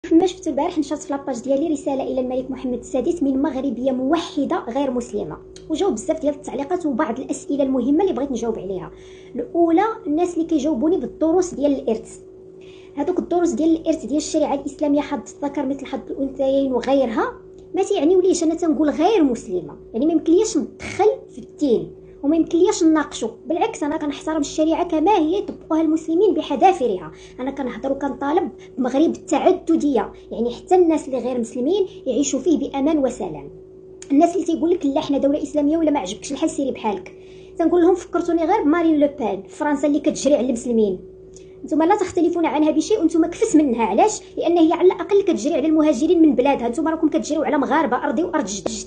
كما شفت البارح نشرت في لاباج ديالي رساله الى الملك محمد السادس من مغربيه موحده غير مسلمه، وجاوب بزاف ديال التعليقات وبعض الاسئله المهمه اللي بغيت نجاوب عليها. الاولى، الناس اللي كيجاوبوني بالدروس ديال الارث. هذوك الدروس ديال الارث ديال الشريعه الاسلاميه، حظ الذكر مثل حظ الانثيين وغيرها، ما تيعنيوليش انا تنقول غير مسلمه، يعني ما يمكنليش ندخل في الدين وما يمكنليش نناقشو. بالعكس انا كنحترم الشريعه كما هي يطبقوها المسلمين بحذافيرها. انا كنهضر وكنطالب بمغرب التعدديه، يعني حتى الناس اللي غير مسلمين يعيشوا فيه بامان وسلام. الناس اللي تيقول لك لا حنا دوله اسلاميه ولا ما عجبكش الحال سيري بحالك، تنقول لهم فكرتوني غير بمارين لو بان فرنسا اللي كتجري على المسلمين. نتوما لا تختلفون عنها بشيء وانتم كفس منها. علاش؟ لان هي على الاقل كتجري على المهاجرين من بلادها، نتوما راكم كتجريو على مغاربه ارضي وارض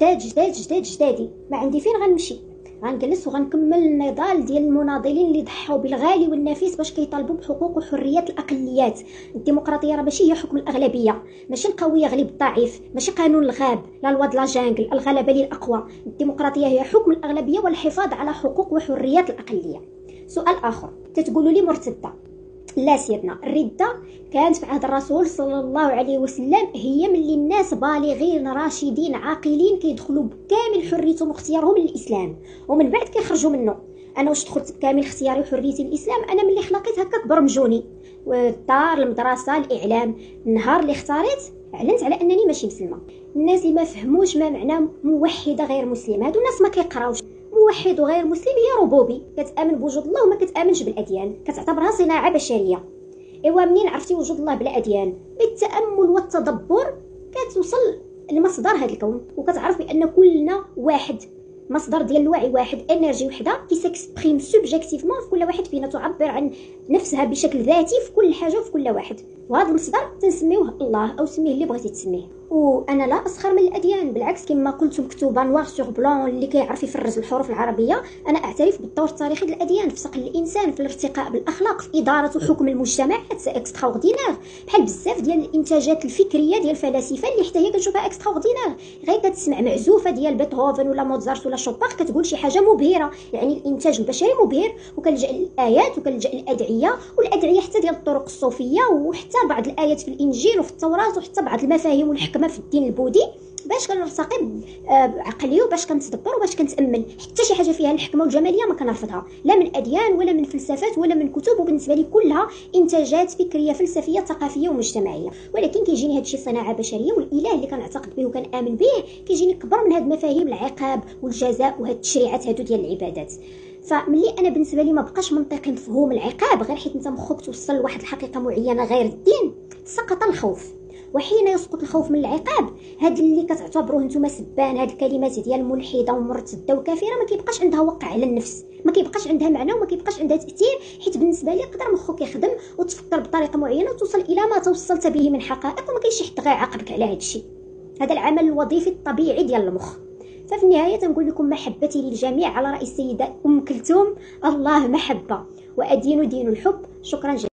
جدادي. ما عندي فين غنمشي، غنجلس وغنكمل النضال ديال المناضلين اللي ضحوا بالغالي والنفيس باش كيطالبوا بحقوق وحريات الاقليات. الديمقراطيه راه ماشي هي حكم الاغلبيه، ماشي القوي يغلب الضعيف، ماشي قانون الغاب، لا الواد لا جانجل، الغلبه للاقوى. الديمقراطيه هي حكم الاغلبيه والحفاظ على حقوق وحريات الاقليه. سؤال اخر، تتقولوا لي مرتده. لا سيدنا، الردة كانت في عهد الرسول صلى الله عليه وسلم، هي ملي الناس بالغين راشدين عاقلين كيدخلوا بكامل حريتهم واختيارهم للإسلام، ومن بعد كيخرجوا منه. انا واش دخلت بكامل اختياري وحريتي للإسلام؟ انا ملي خلقيت هكاك برمجوني، والدار، المدرسة، الإعلام. النهار اللي اختاريت اعلنت على انني ماشي مسلمه. الناس اللي ما فهموش ما معنى موحده غير مسلمه، هادو الناس ما كيقراوش. موحد وغير مسلم هي ربوبي، كتامن بوجود الله وما كتامنش بالاديان، كتعتبرها صناعه بشريه. ايوا منين عرفتي وجود الله بلا اديان؟ بالتامل والتدبر كتوصل لمصدر هذا الكون، وكتعرف بان كلنا واحد، مصدر ديال الوعي واحد، انرجي وحده كي سيكسبريم سوبجيكتيفمون في كل واحد فينا، تعبر عن نفسها بشكل ذاتي في كل حاجه وفي كل واحد. وهذا المصدر تنسميوه الله او سميه اللي بغيتي تسميه. وانا لا اسخر من الاديان، بالعكس كما قلت مكتوبه نوار سور بلون، اللي كيعرف يفرز الحروف العربيه. انا اعترف بالدور التاريخي للاديان في صقل الانسان، في الارتقاء بالاخلاق، في اداره وحكم المجتمعات. سي اكستراوردينير، بحال بزاف ديال الانتاجات الفكريه ديال الفلاسفه اللي حتى هي كنشوفها اكستراوردينير. غير كتسمع معزوفه ديال بيتهوفن ولا موزارت ولا شوباخ كتقول شي حاجه مبهره، يعني الانتاج البشري مبهر. وكنلجا للايات وكنلجا للادعيه، والادعيه حتى ديال الطرق الصوفيه، وحتى بعض الايات في الانجيل وفي التوراه، وحتى بعض المفاهيم والحكمه في الدين البوذي، باش كنرتقي بعقلي وباش كنتدبر وباش كنتامل. حتى شي حاجه فيها الحكمه والجماليه ما كنرفضها، لا من اديان ولا من فلسفات ولا من كتب، وبالنسبه لي كلها انتاجات فكريه فلسفيه ثقافيه ومجتمعيه. ولكن كيجيني هادشي صناعه بشريه، والاله اللي كنعتقد به وكنامن به كيجيني كبر من هاد مفاهيم العقاب والجزاء وهاد التشريعات هادو ديال العبادات. فملي انا بالنسبه لي ما بقاش منطقي مفهوم العقاب غير حيت انت مخك توصل لواحد الحقيقه معينه غير الدين، سقط الخوف. وحين يسقط الخوف من العقاب، هاد اللي كتعتبروه نتوما سبان، هاد الكلمات ديال ملحده ومرتده وكافره، ما كيبقاش عندها وقع على النفس، ما كيبقاش عندها معنى وما كيبقاش عندها تاثير. حيت بالنسبه لي يقدر مخك يخدم وتفكر بطريقه معينه وتوصل الى ما توصلت به من حقائق، وما كاينش حد غيعاقبك على هاد الشيء. هذا العمل الوظيفي الطبيعي ديال المخ. ففي النهايه تنقول لكم محبتي للجميع على راي السيده ام كلثوم: الله محبه وادين دين الحب. شكرا جزيلا.